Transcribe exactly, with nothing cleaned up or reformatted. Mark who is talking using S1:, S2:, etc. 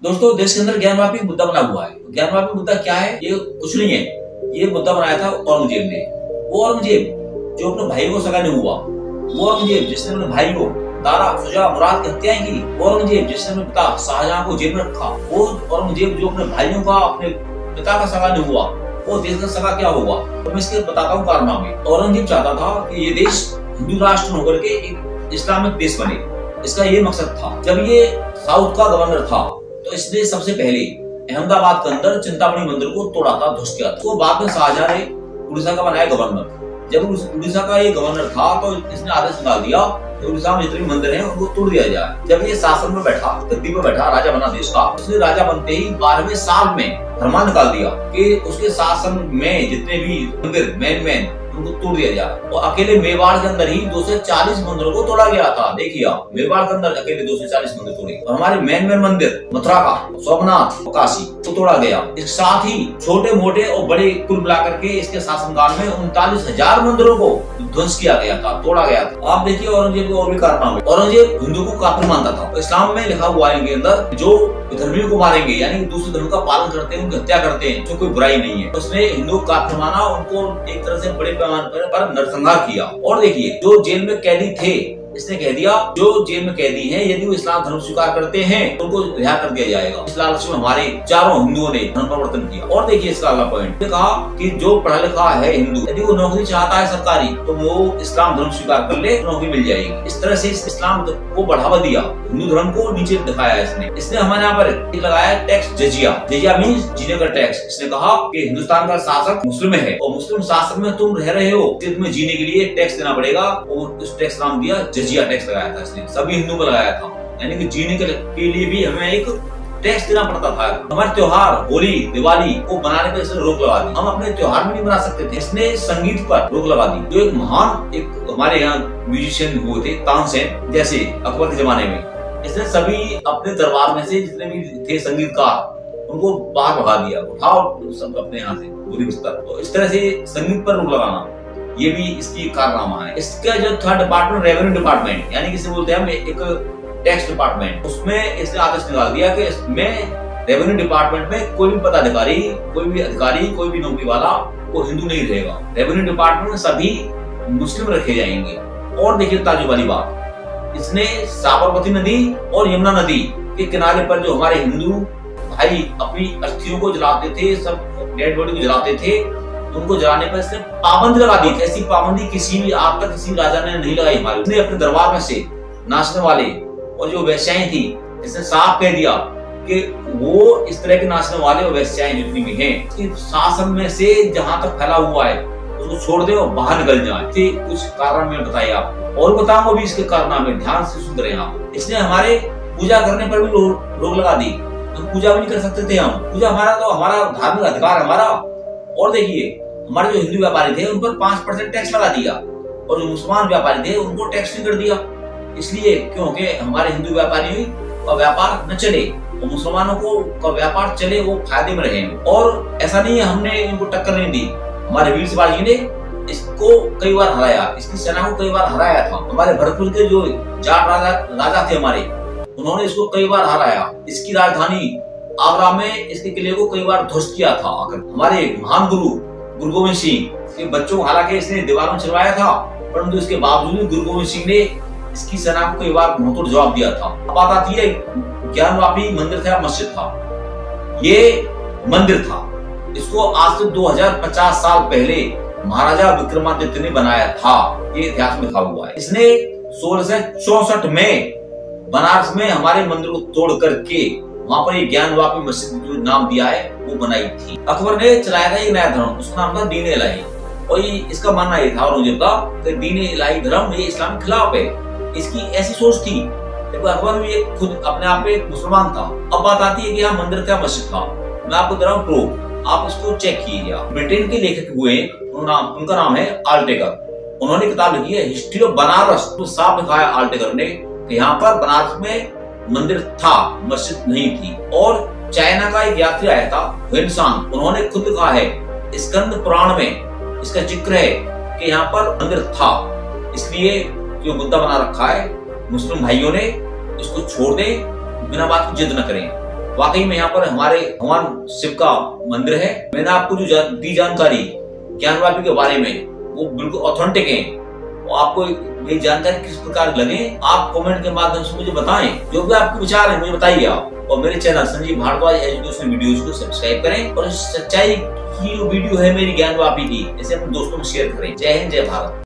S1: दोस्तों देश के अंदर ज्ञानवापी मुद्दा बना हुआ है। ज्ञानवापी मुद्दा क्या है? ये कुछ नहीं है, ये मुद्दा बनाया था औरंगजेब ने। वो औरंगजेब जो अपने भाई को सगा नहीं हुआ, वो औरंगजेब जिसने अपने भाई को दारा शुजा मुराद की हत्याएं की, औरंगजेब जिसने अपने पिता शाहजहां को जेल में रखा, वो औरंगजेब जो अपने भाइयों का अपने पिता का सगा नहीं हुआ, वो देश का सगा क्या होगा? तो मैं इसके बताता हूँ कारनामे। औरंगजेब चाहता था कि ये देश हिंदू राष्ट्र होकर के एक इस्लामिक देश बने। इसका ये मकसद था। जब ये साउथ का गवर्नर था तो इसने सबसे पहले अहमदाबाद के अंदर चिंतामणि मंदिर को तोड़ा था, ध्वस्त किया था। तो बाद में शाहजहां ने उड़ीसा का बनाया गवर्नर। जब उड़ीसा का ये गवर्नर था तो इसने आदेश निकाल दिया कि उड़ीसा में जितने मंदिर हैं उनको तोड़ दिया जाए। जब ये शासन में बैठा, गद्दी पे बैठा, राजा बना देश का, उसने राजा बनते ही बारहवें साल में फरमान निकाल दिया कि उसके शासन में जितने भी मंदिर मेन मेन उनको तोड़ दिया जाए। और अकेले मेवाड़ के अंदर ही दो सौ चालीस मंदिरों को तोड़ा गया था। देखिए मेवाड़ के अंदर अकेले दो सौ चालीस मंदिर तोड़े। और हमारे मेन मेन मंदिर मथुरा का, सोमनाथ, काशी को तोड़ा गया। इसके साथ ही छोटे मोटे और बड़े कुल मिलाकर के इसके शासनकाल में उनतालीस हजार मंदिरों को ध्वंस किया गया था, तोड़ा गया था। आप देखिए औरंगजेब के और भी कारनामे। औरंगजेब हिंदू को काफिर मानता था। इस्लाम में लिखा हुआ है इनके अंदर जो धर्मियों को मारेंगे, यानी दूसरे धर्म का पालन करते हैं, उनकी हत्या करते हैं, जो कोई बुराई नहीं है। उसने हिंदू काफिर माना, उनको एक तरह से बड़े पैमाने पर नरसंहार किया। और देखिए जो जेल में कैदी थे, इसने कह दिया जो जेल में कैदी हैं यदि वो इस्लाम धर्म स्वीकार करते हैं तो उनको रिहा कर दिया जाएगा। इस लालच में हमारे चारों हिंदुओं ने धर्म परिवर्तन किया। और देखिए इसका अगला पॉइंट कहा कि जो पढ़ा लिखा है हिंदू, यदि वो नौकरी चाहता है सरकारी तो वो इस्लाम धर्म स्वीकार कर ले, नौकरी मिल जाएगी। इस तरह से इस्लाम को बढ़ावा दिया, हिंदू धर्म को नीचे दिखाया इसने। इसने हमारे यहाँ पर लगाया टैक्स जजिया। जजिया मीन्स जीने का टैक्स। इसने कहा कि हिंदुस्तान का शासक मुस्लिम है और मुस्लिम शासक में तुम रह रहे हो, तुम्हें जीने के लिए टैक्स देना पड़ेगा। और उस टैक्स नाम दिया जजिया टैक्स लगाया था इसने, सभी हिंदू को लगाया था। यानी कि जीने के लिए भी हमें एक टैक्स देना पड़ता था। हमारे त्योहार होली दिवाली को बनाने पर इसने रोक लगा दी। हम अपने त्योहार में नहीं बना सकते थे। इसने संगीत पर रोक लगा दी। जो एक महान एक हमारे यहाँ म्यूजिशियन हुए थे तानसेन जैसे अकबर के जमाने में, इसने सभी अपने दरबार में से जितने भी थे संगीतकार उनको बाहर भगा दिया, उठाओ सब अपने यहाँ से बुरी बिस्तर। तो इस तरह से संगीत पर रोक लगाना ये भी इसकी कारनामा है। इसका जो था डिपार्टमेंट रेवेन्यू डिपार्टमेंट, यानी किसे बोलते हैं हम एक टैक्स डिपार्टमेंट, उसमें इसने आदेश निकाल दिया कि इसमें रेवेन्यू डिपार्टमेंट में कोई भी पदाधिकारी, कोई भी अधिकारी, कोई भी नौकरी वाला वो हिंदू नहीं रहेगा। रेवेन्यू डिपार्टमेंट में सभी मुस्लिम रखे जाएंगे। और देखिए ताजुब वाली बात, इसने साबरमती नदी और यमुना नदी के किनारे पर जो हमारे हिंदू भाई अपनी अस्थियों को जलाते थे, सब डेड बॉडी को जलाते थे, उनको जलाने पर इसने पाबंदी लगा दी। ऐसी पाबंदी किसी भी आज तक किसी राजा ने नहीं लगाई हमारे। उसने अपने दरबार में से नाचने वाले और जो वेश्याएं थी, इसने साफ कह दिया कि वो इस तरह के नाचने वाले और वेश्याएं जितनी भी हैं, शासन में से जहां तक फैला हुआ है उसको छोड़ दे और बाहर निकल जाए। कुछ कारण में बताइए आपको और बताऊंगा भी इसके कारनामे, ध्यान से सुन रहे हैं आप। इसने हमारे पूजा करने पर भी रोक लगा दी। हम पूजा भी नहीं कर सकते थे। हम पूजा हमारा तो हमारा धार्मिक अधिकार हमारा। और देखिए हमारे जो हिंदू व्यापारी थे उन पर पांच परसेंट टैक्स लगा दिया और जो मुसलमान व्यापारी थे उनको टैक्स नहीं कर दिया। इसलिए क्योंकि हमारे हिंदू व्यापारी का व्यापार न चले और मुसलमानों को का व्यापार चले, वो फायदे में रहे। और ऐसा नहीं है हमने इनको टक्कर नहीं दी। हमारे वीर शिवाजी ने इसको कई बार हराया, इसकी सेना को कई बार हराया था। हमारे भरतपुर के जो जाट राजा राजा थे हमारे, उन्होंने इसको कई बार हराया। इसकी राजधानी आगरा में इसके किले को कई बार ध्वस्त किया था। हमारे महान गुरु गुरु गोविंद सिंह के बच्चों, हालांकि इसने दीवार में चलवाया था, परंतु इसके बावजूद गुरु गोविंद सिंह ने इसकी सेना को कई बार मुंहतोड़ जवाब दिया था। अब बात आती है ज्ञानवापी मंदिर था, मस्जिद था, ये मंदिर था। इसको आज से दो हजार पचास साल पहले महाराजा विक्रमादित्य ने बनाया था, ये इतिहास में लिखा हुआ है। इसने सोलह सौ चौसठ में बनारस में हमारे मंदिर को तोड़ करके वहां पर ये ज्ञानवापी मस्जिद जो नाम दिया है वो बनाई थी। अकबर ने चलाया था एक नया धर्म, उसका नाम था दीन इलाही। और ये इसका मानना ये था औरंगजेब का कि दीन इलाही धर्म ये इस्लाम के खिलाफ है। इसकी ऐसी सोच थी। अकबर भी खुद अपने आप में एक मुसलमान था। अब बात आती है कि यहाँ मंदिर था, मस्जिद था। मैं आपको दे रहा हूँ प्रूफ, आप इसको चेक कीजिए। ब्रिटेन के लेखक हुए, उनका नाम है आल्टेकर। उन्होंने किताब लिखी है हिस्ट्री ऑफ बनारस। तो साफ लिखा है आल्टेकर ने कि यहाँ पर बनारस में मंदिर था, मस्जिद नहीं थी। और चाइना का एक यात्री आया था हुएनसांग, उन्होंने खुद कहा है स्कंद पुराण में इसका जिक्र है कि यहाँ पर मंदिर था। इसलिए जो मुद्दा बना रखा है मुस्लिम भाइयों ने, इसको छोड़ दें, बिना बात की जिद न करें। वाकई में यहाँ पर हमारे भगवान शिव का मंदिर है। मैंने आपको जो जा, दी जानकारी ज्ञानवापी के बारे में वो बिल्कुल ऑथेंटिक है। आपको ये जानकारी किस प्रकार लगे आप कमेंट के माध्यम से मुझे बताएं। जो भी आपके विचार है मुझे बताइए आप। और मेरे channel Sanjeev Bhardwaj education videos को सब्सक्राइब करें और सच्चाई की जो वीडियो है मेरी ज्ञानवापी की, इसे अपने दोस्तों में शेयर करें। जय हिंद, जय भारत।